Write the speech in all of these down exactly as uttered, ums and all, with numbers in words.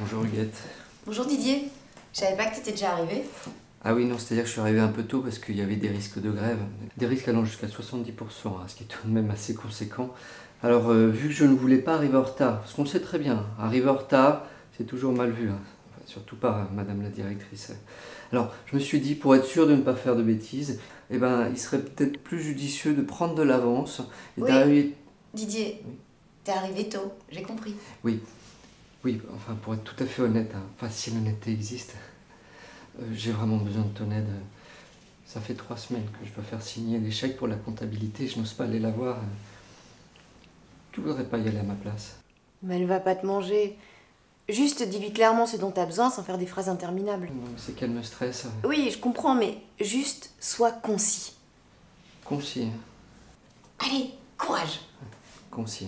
Bonjour Huguette. Bonjour Didier. Je savais pas que t'étais déjà arrivé. Ah oui, non, c'est-à-dire que je suis arrivé un peu tôt parce qu'il y avait des risques de grève. Des risques allant jusqu'à soixante-dix pour cent, hein, ce qui est tout de même assez conséquent. Alors, euh, vu que je ne voulais pas arriver en retard, parce qu'on le sait très bien, arriver en retard, c'est toujours mal vu. Hein. Enfin, surtout pas euh, madame la directrice. Alors, je me suis dit, pour être sûr de ne pas faire de bêtises, eh ben, il serait peut-être plus judicieux de prendre de l'avance et Oui. d'arriver... Didier, Oui. t'es arrivé tôt, j'ai compris. Oui, oui, enfin, pour être tout à fait honnête, hein, enfin, si l'honnêteté existe, euh, j'ai vraiment besoin de ton aide. Ça fait trois semaines que je dois faire signer des chèques pour la comptabilité, je n'ose pas aller la voir. Tu voudrais pas y aller à ma place? Mais elle va pas te manger. Juste dis-lui clairement ce dont t'as besoin sans faire des phrases interminables. Non, c'est qu'elle me stresse. Oui, je comprends, mais juste sois concis. Concis. Allez, courage. Concis.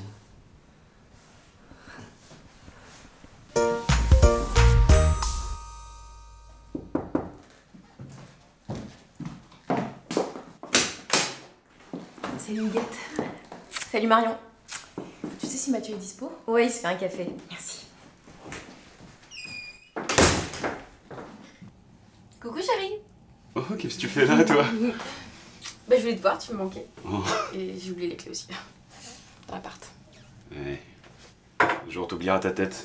Salut Huguette. Salut Marion. Tu sais si Mathieu est dispo? Oui, il se fait un café. Merci. Coucou chérie. Oh, qu'est-ce que tu fais là, toi? Bah je voulais te voir, tu me manquais. Oh. Et j'ai oublié les clés aussi. Dans l'appart. Ouais. Un jour t'oublieras ta tête.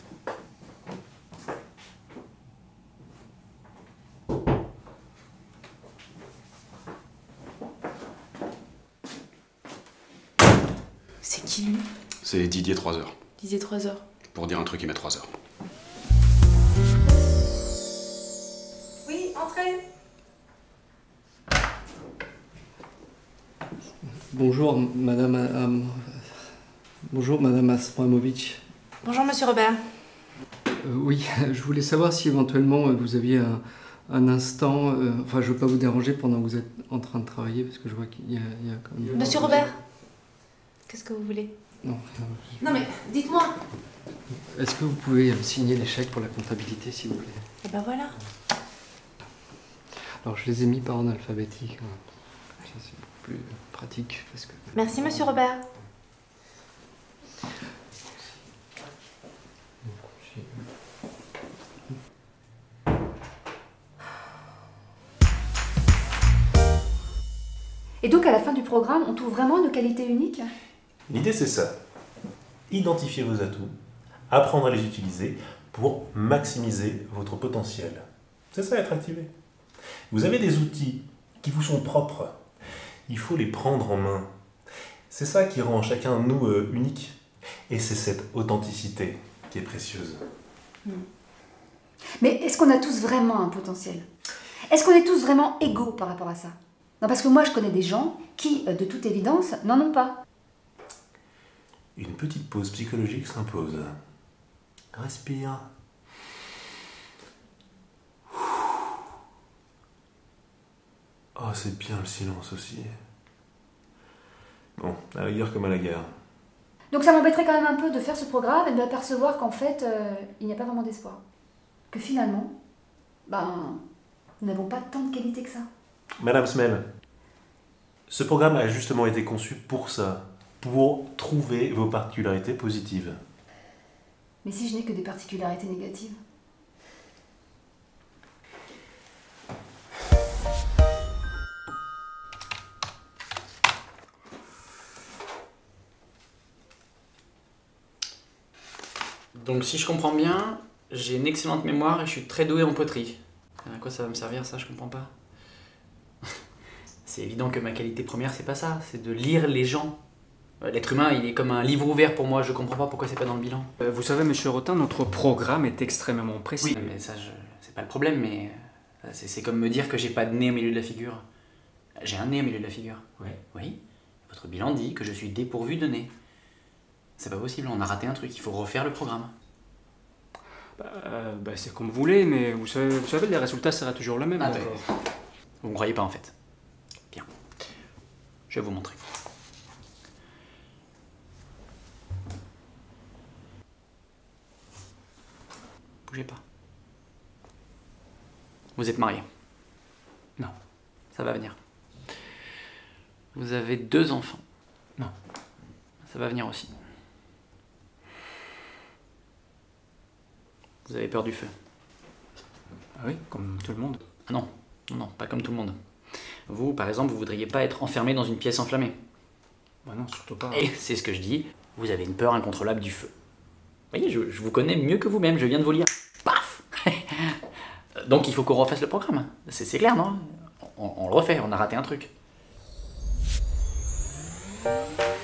C'est qui lui? C'est Didier trois heures. Disait trois heures. Pour dire un truc, il met trois heures. Oui, entrez. Bonjour, madame... euh, bonjour, madame Aspramovic. Bonjour monsieur Robert. Euh, oui, je voulais savoir si éventuellement euh, vous aviez un, un instant... euh, enfin, je veux pas vous déranger pendant que vous êtes en train de travailler, parce que je vois qu'il y a, il y a quand même... Monsieur Robert. Qu'est-ce que vous voulez? Non, euh, Non mais dites-moi. est-ce que vous pouvez euh, signer les chèques pour la comptabilité, s'il vous plaît? Et ben voilà. Alors, je les ai mis par ordre alphabétique. hein. Ça, c'est beaucoup plus pratique, parce que... Merci monsieur Robert. Et donc à la fin du programme, on trouve vraiment nos qualités uniques? L'idée c'est ça. Identifier vos atouts, apprendre à les utiliser pour maximiser votre potentiel. C'est ça être activé. Vous avez des outils qui vous sont propres. Il faut les prendre en main. C'est ça qui rend chacun de nous euh, unique. Et c'est cette authenticité qui est précieuse. Mais est-ce qu'on a tous vraiment un potentiel? Est-ce qu'on est tous vraiment égaux par rapport à ça? Non, parce que moi je connais des gens qui, euh, de toute évidence, n'en ont pas. Une petite pause psychologique s'impose. Respire. Oh, c'est bien le silence aussi. Bon, à la rigueur comme à la guerre. Donc ça m'embêterait quand même un peu de faire ce programme et de m'apercevoir qu'en fait, euh, il n'y a pas vraiment d'espoir. Que finalement, ben, nous n'avons pas tant de qualité que ça. Madame Smel, ce programme a justement été conçu pour ça, pour trouver vos particularités positives. Mais si je n'ai que des particularités négatives? Donc si je comprends bien, j'ai une excellente mémoire et je suis très doué en poterie. À quoi ça va me servir ça, je comprends pas. C'est évident que ma qualité première c'est pas ça, c'est de lire les gens. L'être humain il est comme un livre ouvert pour moi, je comprends pas pourquoi c'est pas dans le bilan. Euh, vous savez, monsieur Rotin, notre programme est extrêmement précis. Oui, mais ça je... c'est pas le problème, mais c'est c'est comme me dire que j'ai pas de nez au milieu de la figure. J'ai un nez au milieu de la figure. Oui. Oui. Votre bilan dit que je suis dépourvu de nez. C'est pas possible, on a raté un truc, il faut refaire le programme. Bah, euh, bah, c'est comme vous voulez, mais vous savez, vous savez, les résultats seraient toujours les mêmes. Ah, donc, bah, euh, vous me croyez pas en fait. Bien. Je vais vous montrer. Bougez pas. Vous êtes marié? Non. Ça va venir. Vous avez deux enfants? Non. Ça va venir aussi. Vous avez peur du feu? Ah oui, comme tout le monde. Ah non, non, non, pas comme tout le monde. Vous, par exemple, vous voudriez pas être enfermé dans une pièce enflammée. Bah non, surtout pas. Et c'est ce que je dis, vous avez une peur incontrôlable du feu. Vous voyez, je, je vous connais mieux que vous-même, je viens de vous lire. Paf. Donc il faut qu'on refasse le programme. C'est c'est clair, non? on, on le refait, on a raté un truc.